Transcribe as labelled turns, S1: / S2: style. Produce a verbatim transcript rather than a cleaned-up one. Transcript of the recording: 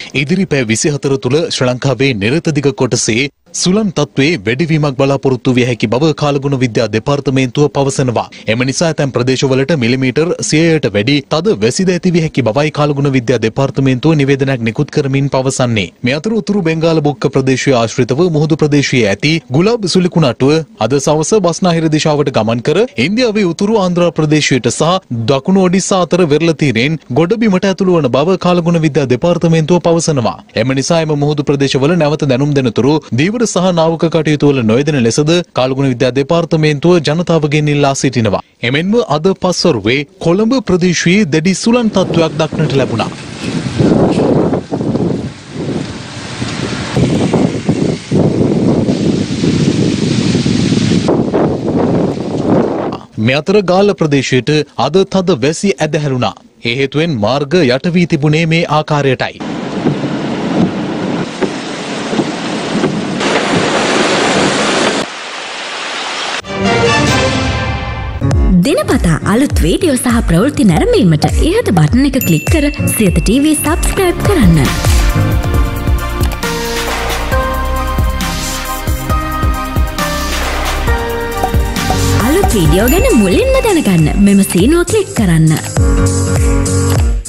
S1: ඉදිරි පැය විසිහතර තුළ ශ්‍රී ලංකාවේ නිරත දිග කොටසේ සුළං තත්ත්වයේ වැඩිවීමක් බලාපොරොත්තු විය හැකි බව කාලගුණ විද්‍යා දෙපාර්තමේන්තුව පවසනවා. එම නිසා ඇතැම් ප්‍රදේශවලට මිලිමීටර් සියයට වැඩි තද වැසිද ඇති විය හැකි බවයි කාලගුණ විද්‍යා දෙපාර්තමේන්තුව නිවේදනයක් නිකුත් කරමින් පවසන්නේ. මේ අතර උතුරු බෙන්ගාල බොක්ක ප්‍රදේශයේ ආශ්‍රිතව මුහුදු ප්‍රදේශයේ ඇති ගුලාබ් සුලිකුණාටුව අද සවස බස්නාහිර දිශාවට ගමන් කර ඉන්දියාවේ උතුරු ආන්ධ්‍ර ප්‍රදේශයට සහ දකුණු ඔඩිසා අතර වෙරළ තීරයෙන් ගොඩබිමට ඇතුළු වන බව කාලගුණ විද්‍යා දෙපාර්තමේන්තුව පවසනවා. එම නිසා එම මුහුදු ප්‍රදේශවල නැවත දැනුම් දෙනතුරු දීවර සහ නාවක කටයුතු වල නොයදෙන ලෙසද කාලගුණ විද්‍යා දෙපාර්තමේන්තුව ජනතාවගෙන් ඉල්ලා සිටිනවා. එමෙන්ම අද පස්වරුවේ කොළඹ ප්‍රදේශයේ දැඩි සුළං තත්ත්වයක් දක්නට ලැබුණා. මේ අතර ගාල්ල ප්‍රදේශයට අද තද වැසි ඇදහැරුණා. ඒ හේතුවෙන් මාර්ග යට වී තිබුණේ මේ ආකාරයටයි.
S2: දිනපතා අලුත් වීඩියෝ සහ ප්‍රවෘත්ති නැරඹීමට ඉහත බටන් එක ක්ලික් කර සියත ටීවී සබ්ස්ක්‍රයිබ් කරන්න. අලුත් වීඩියෝ ගැන මුලින්ම දැනගන්න මෙම සීනුව ක්ලික් කරන්න.